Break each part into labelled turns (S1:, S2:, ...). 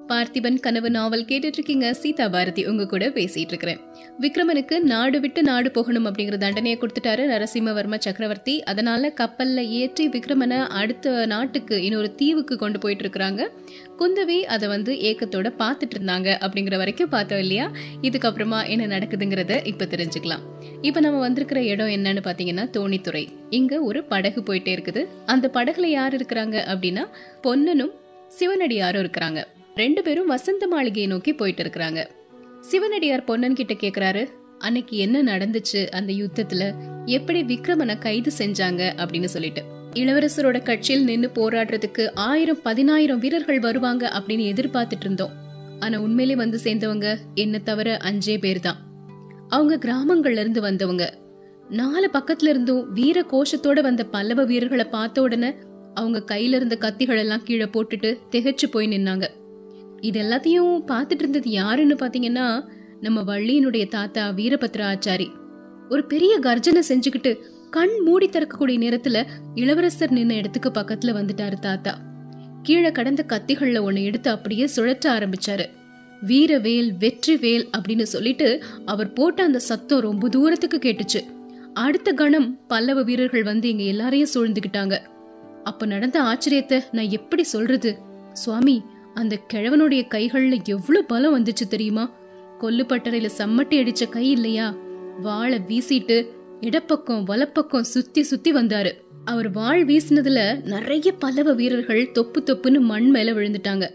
S1: பார்த்திபன் கனவு நாவல் கேட்டுட்டு இருக்கீங்க. சீதா பாரதி உங்க கூட பேசிட்டு இருக்கிறேன். விக்ரமனுக்கு நாடு விட்டு நாடு போகணும் அப்படிங்கிற தண்டனையை கொடுத்துட்டாரு நரசிம்மவர்ம சக்கரவர்த்தி. அதனால கப்பல்ல ஏற்றி விக்ரமனை அடுத்த நாட்டுக்கு இன்னொரு தீவுக்கு கொண்டு போயிட்டு இருக்கிறாங்க. குந்தவி அதை ஏக்கத்தோட பாத்துட்டு இருந்தாங்க அப்படிங்கிற வரைக்கும் பார்த்தோம் இல்லையா? இதுக்கப்புறமா என்ன நடக்குதுங்கிறத இப்ப தெரிஞ்சுக்கலாம். இப்ப நம்ம வந்திருக்கிற இடம் என்னன்னு பாத்தீங்கன்னா தோணித்துறை. இங்க ஒரு படகு போயிட்டே இருக்குது. அந்த படகுல யார் இருக்கிறாங்க அப்படின்னா பொன்னனும் சிவனடியாரும் இருக்கிறாங்க. ரெண்டு பேரும் வசந்த மாளிகையை நோக்கி போயிட்டு இருக்கிறாங்க. சிவனடியார் பொன்னன் கிட்ட கேக்குறாரு, அன்னைக்கு என்ன நடந்துச்சு, அந்த யுத்தத்துல எப்படி விக்ரமனை கைது செஞ்சாங்க அப்படின்னு சொல்லிட்டு. இளவரசரோட கட்சியில் நின்னு போராடுறதுக்கு 1000-10,000 வீரர்கள் வருவாங்க அப்படின்னு எதிர்பார்த்துட்டு இருந்தோம். ஆனா உண்மையிலே சேர்ந்தவங்க என்ன தவிர 5 பேர் தான். அவங்க கிராமங்கள்ல இருந்து வந்தவங்க. 4 பக்கத்துல இருந்தும் வீர கோஷத்தோட வந்த பல்லவ வீரர்களை பார்த்த உடனே அவங்க கையில இருந்த கத்திகள் எல்லாம் கீழே போட்டுட்டு திகைச்சு போய் நின்னாங்க. இது எல்லாத்தையும் பார்த்துட்டு இருந்தது யாருன்னு பாத்தீங்கன்னா நம்ம வள்ளியினுடைய தாத்தா வீரபத்ர ஆச்சாரி. ஒரு பெரிய கர்ஜனை செஞ்சுக்கிட்டு கண் மூடி திறக்கக்கூடிய நேரத்துல இளவரசர் நின்ன இடத்துக்கு பக்கத்துல வந்துட்டாரு தாத்தா. கீழே கடந்த கத்திகள்ல ஒண்ணு எடுத்து அப்படியே சுழற்ற ஆரம்பிச்சாரு. வீரவேல் வெற்றிவேல் அப்படின்னு சொல்லிட்டு அவர் போட்ட அந்த சத்தம் ரொம்ப தூரத்துக்கு கேட்டுச்சு. அடுத்த கணம் பல்லவ வீரர்கள் இங்க எல்லாரையும் சூழ்ந்துகிட்டாங்க. அப்ப நடந்த ஆச்சரியத்தை நான் எப்படி சொல்றது சுவாமி? அந்த கிழவனுடைய கைகள்ல எவ்வளவு பலம் வந்துச்சு தெரியுமா? கொல்லுப்பட்டறையில சம்மட்டி அடிச்ச கை இல்லையா? வாளை வீசிட்டு இடப்பக்கம் வலப்பக்கம் சுத்தி சுத்தி வந்தாரு. அவர் வாழ் வீசினதுல நிறைய பல்லவ வீரர்கள் தொப்பு தொப்புன்னு மண் மேல விழுந்துட்டாங்க.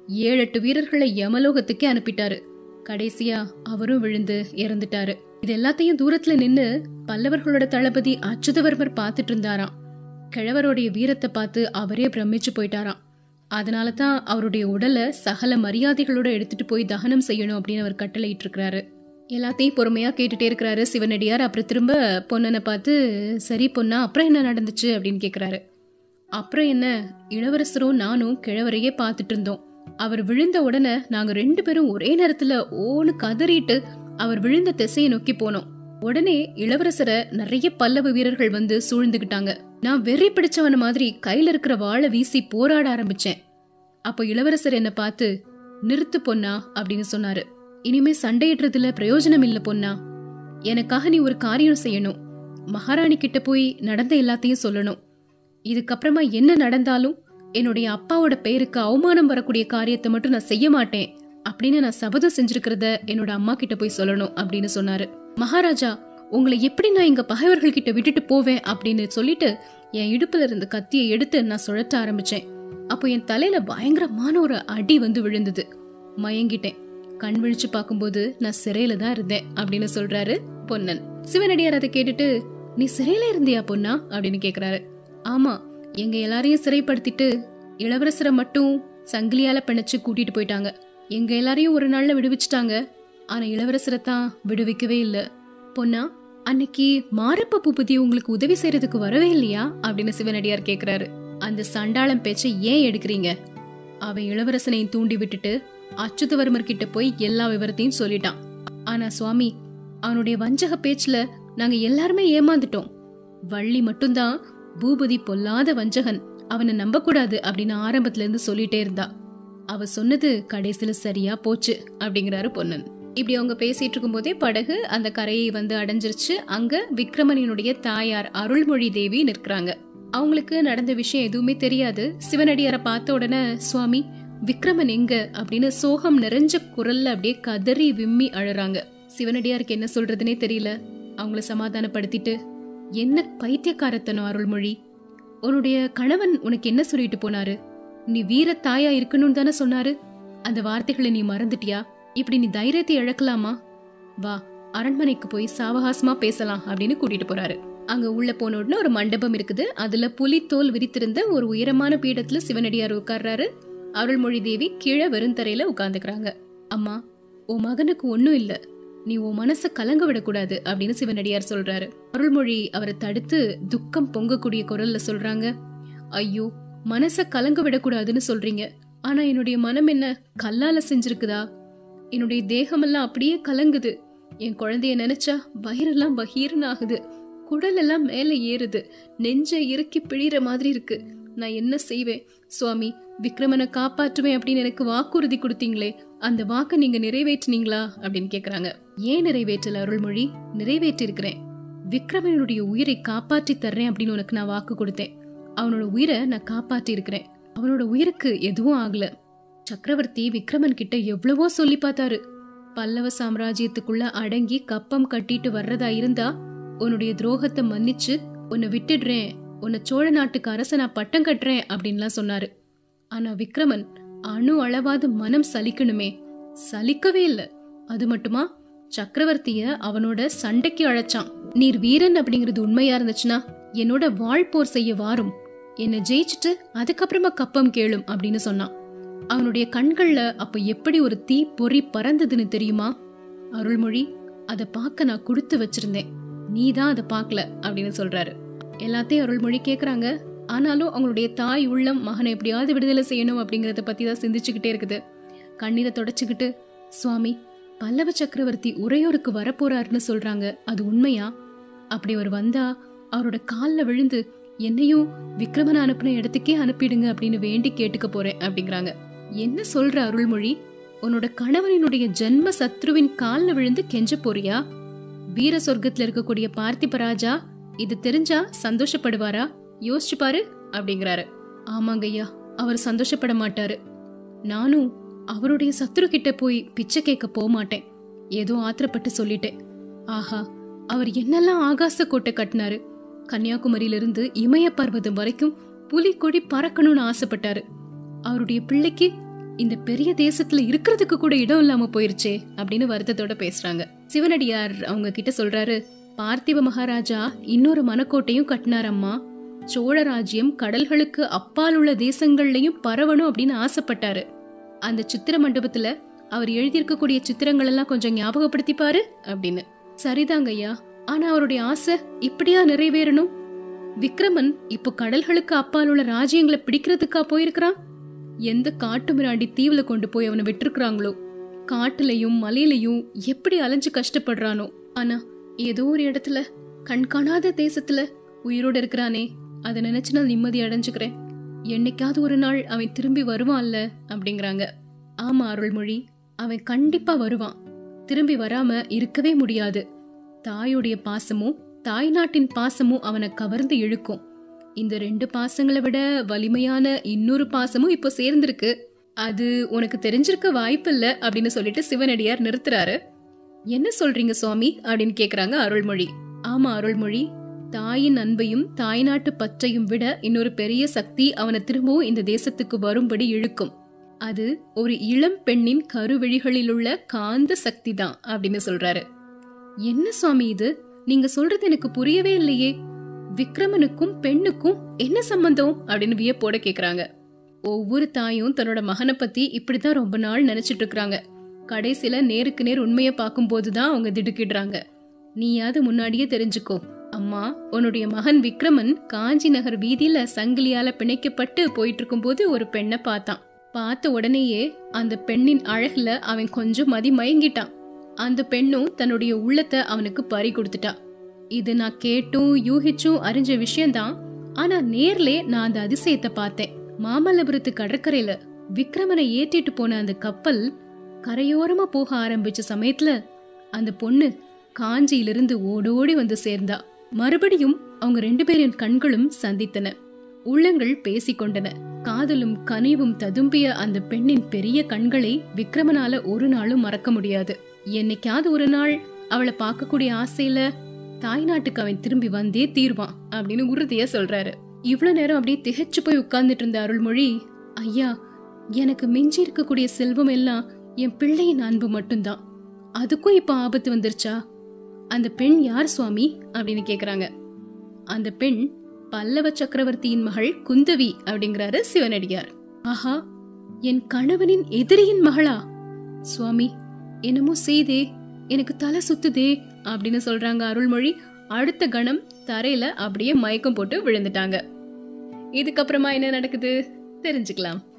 S1: 7-8 வீரர்களை யமலோகத்துக்கே அனுப்பிட்டாரு. கடைசியா அவரும் விழுந்து இறந்துட்டாரு. இது எல்லாத்தையும் தூரத்துல நின்னு பல்லவர்களோட தளபதி அச்சுதவர்மர் பாத்துட்டு இருந்தாராம். கிழவருடைய வீரத்தை பார்த்து அவரே பிரமிச்சு போயிட்டாராம். அதனாலதான் அவருடைய உடலை சகல மரியாதைகளோட எடுத்துட்டு போய் தகனம் செய்யணும் அப்படின்னு அவர் கட்டளையிட்டு இருக்கிறாரு. எல்லாத்தையும் பொறுமையா கேட்டுட்டே இருக்கிறாரு சிவனடியார். அப்புறம் திரும்ப பொன்னனை பார்த்து, சரி பொன்னா, அப்புறம் என்ன நடந்துச்சு அப்படின்னு கேக்குறாரு. அப்புறம் என்ன, இளவரசரும் நானும் கிழவரையே பார்த்துட்டு இருந்தோம். அவர் விழுந்த உடனே நாங்க 2 பேரும் ஒரே நேரத்துல ஓன்னு கதறிட்டு அவர் விழுந்த திசையை நோக்கி போனோம். உடனே இளவரசரை நிறைய பல்லவ வீரர்கள் சூழ்ந்துகிட்டாங்க. நான் வெறி பிடிச்சவன மாதிரி கையில இருக்கிற வாளை வீசி போராட ஆரம்பிச்சேன். அப்போ இளவரசர் என்ன பார்த்து, நிறுத்து பொன்னா அப்படின்னு சொன்னாரு. இனிமே சண்டையிடுறதுல பிரயோஜனம் இல்ல பொன்னா. எனக்காக நீ ஒரு காரியம் செய்யணும். மகாராணி கிட்ட போய் நடந்த எல்லாத்தையும் சொல்லணும். இதுக்கப்புறமா என்ன நடந்தாலும் என்னுடைய அப்பாவோட பெயருக்கு அவமானம் வரக்கூடிய காரியத்தை மட்டும் நான் செய்ய மாட்டேன் அப்படின்னு நான் சபதம் செஞ்சிருக்கிறத என்னோட அம்மா கிட்ட போய் சொல்லணும் அப்படின்னு சொன்னாரு. மகாராஜா, உங்களை எப்படி நான் எங்க பகைவர்கள் கிட்ட விட்டுட்டு போவேன் அப்படின்னு சொல்லிட்டு என் இடுப்புல இருந்து கத்தியை எடுத்து நான் சுழற்ற ஆரம்பிச்சேன். அப்போ என் தலையில பயங்கரமான ஒரு அடி விழுந்தது. மயங்கிட்டேன். கண் விழிச்சு பார்க்கும்போது நான் சிறையில தான் இருந்தேன் அப்படின்னு சொல்றாரு பொன்னன். சிவனடியார் அதை கேட்டுட்டு, நீ சிறையில இருந்தியா பொன்னா அப்படின்னு கேக்குறாரு. ஆமா, எங்க எல்லாரையும் சிறைப்படுத்திட்டு இளவரசரை மட்டும் சங்கிலியால பிணைச்சு கூட்டிட்டு போயிட்டாங்க. எங்க எல்லாரையும் ஒரு நாள்ல விடுவிச்சுட்டாங்க. ஆனா இளவரசரை தான் விடுவிக்கவே இல்ல. பொன்னா, அன்னைக்கு மாரப்ப பூபதி உங்களுக்கு உதவி செய்யறதுக்கு வரவே இல்லையா அப்படின்னு சிவனடியார் கேக்குறாரு. அந்த சண்டாளம் பேச்சை ஏன் எடுக்கிறீங்க? அவன் இளவரசனை தூண்டி விட்டுட்டு அச்சுதவர்மர் கிட்ட போய் எல்லா விவரத்தையும் சொல்லிட்டான். ஆனா சுவாமி, அவனுடைய வஞ்சக பேச்சுல நாங்க எல்லாருமே ஏமாந்துட்டோம். வள்ளி மட்டும்தான் பூபதி பொல்லாத வஞ்சகன், அவனை நம்ப கூடாது அப்படின்னு ஆரம்பத்துல இருந்து சொல்லிட்டே இருந்தா. அவ சொன்னது கடைசியில சரியா போச்சு அப்படிங்கிறாரு பொன்னன். இப்படி அவங்க பேசிட்டு இருக்கும் போதே படகு அந்த கரையை அடைஞ்சிருச்சு. அங்க விக்ரமனினுடைய தாயார் அருள்மொழி தேவி நிற்கிறாங்க. அவங்களுக்கு நடந்த விஷயம் எதுவுமே தெரியாது. சிவனடியாரை பார்த்த உடனே, சுவாமி, விக்ரமன் எங்க அப்படின்னு சோகம் நிறைஞ்ச குரல்ல அப்படியே கதறி விம்மி அழறாங்க. சிவனடியாருக்கு என்ன சொல்றதுன்னே தெரியல. அவங்கள சமாதானப்படுத்திட்டு, என்ன பைத்தியக்காரத்தனம் அருள்மொழி, உன்னுடைய கணவன் உனக்கு என்ன சொல்லிட்டு போனாரு? நீ வீர தாயா இருக்கணும்னு தானே சொன்னாரு. அந்த வார்த்தைகளை நீ மறந்துட்டியா? இப்படி நீ தைரியத்தை இழக்கலாமா? வா, அரண்மனைக்கு போய் சாவகாசமா பேசலாம் அப்படின்னு கூட்டிட்டு போறாரு. அங்க உள்ள போன உடனே ஒரு மண்டபம் இருக்குது. அதுல புலித்தோல் விரித்திருந்த ஒரு உயரமான பீடத்துல சிவனடியார் உட்கார்றாரு. அருள்மொழி தேவி கீழே வெறுந்தரையில உட்கார்ந்துக்கிறாங்க. அம்மா, உன் மகனுக்கு ஒன்னும் இல்ல, நீ உன் மனச கலங்க விடக்கூடாது அப்படின்னு சிவனடியார் சொல்றாரு. அருள்மொழி அவரை தடுத்து துக்கம் பொங்கக்கூடிய குரல்ல சொல்றாங்க, ஐயோ, மனச கலங்க விடக்கூடாதுன்னு சொல்றீங்க. ஆனா என்னுடைய மனம் என்ன கல்லால செஞ்சிருக்குதா? என்னுடைய தேகமெல்லாம் அப்படியே கலங்குது. என் குழந்தைய நினைச்சா வயிறெல்லாம் பகீரன் ஆகுது. குடல் எல்லாம் மேல ஏறுது. நெஞ்ச இறுக்கி பிழிற மாதிரி இருக்கு. நான் என்ன செய்வேன் சுவாமி? விக்ரமனை காப்பாற்றுவேன் அப்படின்னு எனக்கு வாக்குறுதி கொடுத்தீங்களே, அந்த வாக்கை நீங்க நிறைவேற்றினீங்களா அப்படின்னு கேக்குறாங்க. ஏன் நிறைவேற்றல அருள்மொழி? நிறைவேற்றி இருக்கிறேன். விக்ரமனுடைய உயிரை காப்பாற்றி தர்றேன் அப்படின்னு உனக்கு நான் வாக்கு கொடுத்தேன். அவனோட உயிரை நான் காப்பாற்றி இருக்கிறேன். அவனோட உயிருக்கு எதுவும் ஆகல. சக்கரவர்த்தி விக்ரமன் கிட்ட எவ்வளவோ சொல்லி பார்த்தாரு. பல்லவ சாம்ராஜ்யத்துக்குள்ள அடங்கி கப்பம் கட்டிட்டு வர்றதா இருந்தா உன்னுடைய துரோகத்தை மன்னிச்சு உன்னை விட்டுடுறேன், உன்னை சோழ நாட்டுக்கு அரசனா பட்டம் கட்டுறேன் அப்படின்லாம் சொன்னாரு. ஆனா விக்ரமன் அணு அளவாது மனம் சலிக்கணுமே, சலிக்கவே இல்ல. அது மட்டுமா, சக்கரவர்த்திய அவனோட சண்டைக்கு அழைச்சான். நீர் வீரன் அப்படிங்கிறது உண்மையா இருந்துச்சுன்னா என்னோட வாழ்போர் செய்ய வாரும், என்னை ஜெயிச்சுட்டு அதுக்கப்புறமா கப்பம் கேளும் அப்படின்னு சொன்னான். அவனுடைய கண்கள்ல அப்ப எப்படி ஒரு தீ பொறி பறந்ததுன்னு தெரியுமா அருள்மொழி? அத பார்க்க நான் கொடுத்து வச்சிருந்தேன், நீதான் அதை பார்க்கல அப்படின்னு சொல்றாரு. எல்லாத்தையும் அருள்மொழி கேக்குறாங்க. ஆனாலும் அவங்களுடைய தாய் உள்ளம் மகனை எப்படியாவது விடுதலை செய்யணும் அப்படிங்கறத பத்தி தான் சிந்திச்சுக்கிட்டே இருக்குது. கண்ணீரை தொடச்சுக்கிட்டு, சுவாமி, பல்லவ சக்கரவர்த்தி உறையூருக்கு வரப்போறாருன்னு சொல்றாங்க, அது உண்மையா? அப்படி அவர் வந்தா அவரோட காலில் விழுந்து என்னையும் விக்ரமன் அனுப்பின இடத்துக்கே அனுப்பிடுங்க அப்படின்னு வேண்டி கேட்டுக்க போறேன் அப்படிங்கிறாங்க. என்ன சொல்ற அருள்மொழி? உன்னோட கணவனினுடைய ஜென்ம சத்ருவின் காலில் விழுந்து கெஞ்ச போறியா? வீர சொர்க்கத்துல இருக்கக்கூடிய பார்த்திபராஜா இது தெரிஞ்சா சந்தோஷப்படுவாரா? யோசிச்சு பாரு அப்படிங்கிறாரு. ஆமாங்க ஐயா, அவர் சந்தோஷப்பட மாட்டாரு. நானும் அவருடைய சத்ரு கிட்ட போய் பிச்சை கேட்க போக மாட்டேன். ஏதோ ஆத்திரப்பட்டு சொல்லிட்டேன். ஆஹா, அவர் என்னெல்லாம் ஆகாச கோட்டை கட்டினாரு. கன்னியாகுமரியிலிருந்து இமய பர்வதம் வரைக்கும் புலிக்கொடி பறக்கணும்னு ஆசைப்பட்டாரு. அவருடைய பிள்ளைக்கு இந்த பெரிய தேசத்துல இருக்கிறதுக்கு கூட இடம் இல்லாம போயிருச்சே அப்படின்னு வருத்தத்தோட பேசுறாங்க. சிவனடியார் அவங்க கிட்ட சொல்றாரு, பார்த்திப மகாராஜா இன்னொரு மனக்கோட்டையும் கட்டினாரம்மா. சோழ ராஜ்யம் கடல்களுக்கு அப்பால் உள்ள தேசங்கள்லயும் பரவணும் அப்படின்னு ஆசைப்பட்டாரு. அந்த சித்திர மண்டபத்துல அவர் எழுதியிருக்கக்கூடிய சித்திரங்கள் எல்லாம் கொஞ்சம் ஞாபகப்படுத்தி பாரு அப்படின்னு. சரிதாங்க ஐயா, ஆனா அவருடைய ஆசை இப்படியா நிறைவேறணும்? விக்ரமன் இப்போ கடல்களுக்கு அப்பால் உள்ள ராஜ்யங்களை பிடிக்கிறதுக்கா போயிருக்கிறான்? எந்த காட்டு மிராண்டி தீவுல கொண்டு போய் அவனை விட்டுருக்காங்களோ, காட்டுலயும் மலையிலையும் எப்படி அலைஞ்சு கஷ்டப்படுறானோ. ஆனா ஏதோ ஒரு இடத்துல கண்காணாத தேசத்துல உயிரோட இருக்கிறானே, அதை நினைச்சு நான் நிம்மதி அடைஞ்சுக்கிறேன். என்னைக்காவது ஒரு நாள் அவன் திரும்பி வருவான்ல அப்படிங்கிறாங்க. ஆமா அருள்மொழி, அவன் கண்டிப்பா வருவான். திரும்பி வராம இருக்கவே முடியாது. தாயுடைய பாசமும் தாய் நாட்டின் பாசமும் அவனை கவர்ந்து இழுக்கும். இந்த 2 பாசங்களை விட வலிமையான இன்னொரு பாசமும் இப்போ சேர்ந்திருக்கு. அது உனக்கு தெரிஞ்சிருக்க வாய்ப்பில்ல அப்படின்னு சொல்லிட்டு சிவனடியார் நிறுத்துறாரு. என்ன சொல்றீங்க சுவாமி அப்படின்னு கேக்குறாங்க அருள்மொழி. ஆமா அருள்மொழி, தாயின் அன்பையும் தாய் நாட்டு பற்றையும் விட இன்னொரு பெரிய சக்தி அவனை திரும்பவும் இந்த தேசத்துக்கு வரும்படி இழுக்கும். அது ஒரு இளம் பெண்ணின் கருவிழிகளில் உள்ள காந்த சக்தி தான் அப்படின்னு சொல்றாரு. என்ன சுவாமி இது? நீங்க சொல்றது எனக்கு புரியவே இல்லையே. விக்ரமனுக்கும் பெண்ணுக்கும் என்ன சம்பந்தம் அப்படின்னு வியப்போட கேக்குறாங்க. ஒவ்வொரு தாயும் தன்னோட மகனை பத்தி இப்படிதான் ரொம்ப நாள் நினைச்சிட்டு இருக்காங்க. கடைசியில நேருக்கு நேர் உண்மையை பார்க்கும் போதுதான் அவங்க திடுக்கிடுறாங்க. நீயாவது முன்னாடியே தெரிஞ்சுக்கோ. அம்மா, உன்னுடைய மகன் விக்ரமன் காஞ்சி நகர் வீதியில சங்கிலியால பிணைக்கப்பட்டு போயிட்டு இருக்கும் போது ஒரு பெண்ணை பார்த்தான். பார்த்த உடனேயே அந்த பெண்ணின் அழகுல அவன் கொஞ்சம் மதி மயங்கிட்டான். அந்த பெண்ணும் தன்னுடைய உள்ளத்தை அவனுக்கு பறி கொடுத்துட்டா. இது நான் கேட்டும் யூகிச்சும் அறிஞ்ச விஷயம்தான். ஆனா நேர்லே நான் அந்த அதிசயத்தை பார்த்தேன். மாமல்லபுரத்து கடற்கரையில விக்ரமனை ஏற்றிட்டு போன அந்த கப்பல் கரையோரமா போக ஆரம்பிச்ச சமயத்துல அந்த பொண்ணு காஞ்சியிலிருந்து ஓடோடி வந்து சேர்ந்தா. மறுபடியும் அவங்க 2 பேரின் கண்களும் சந்தித்தன. உள்ளங்கள் பேசிக்கொண்டன. காதலும் கனிவும் ததும்பிய அந்த பெண்ணின் பெரிய கண்களை விக்ரமனால ஒரு நாளும் மறக்க முடியாது. என்னைக்காவது ஒரு நாள் அவளை பார்க்கக்கூடிய ஆசையில தாய் நாட்டுக்கு அவன் திரும்பி வந்தே தீர்வான் அப்படின்னு உறுதியா சொல்றாரு. இவ்வளவு நேரம் அப்படியே திகைச்சு போய் உட்கார்ந்துட்டு இருந்த அருள்மொழி, ஐயா, எனக்கு மிஞ்சி இருக்கக்கூடிய செல்வம் எல்லாம் என் பிள்ளையின் அன்பு மட்டும்தான். அதுக்கும் இப்ப ஆபத்து வந்துருச்சா? அந்த பெண் யார் சுவாமி அப்படின்னு கேக்குறாங்க. அந்த பெண் பல்லவ சக்கரவர்த்தியின் மகள் குந்தவி அப்படிங்கிறாரு சிவனடியார். ஆஹா, என் கணவனின் எதிரியின் மகளா? சுவாமி, என்னமோ செய்தே, எனக்கு தலை சுத்துதே அப்படின்னு சொல்றாங்க அருள்மொழி. அடுத்த கணம் தரையில அப்படியே மயக்கம் போட்டு விழுந்துட்டாங்க. இதுக்கப்புறமா என்ன நடக்குது தெரிஞ்சுக்கலாம்.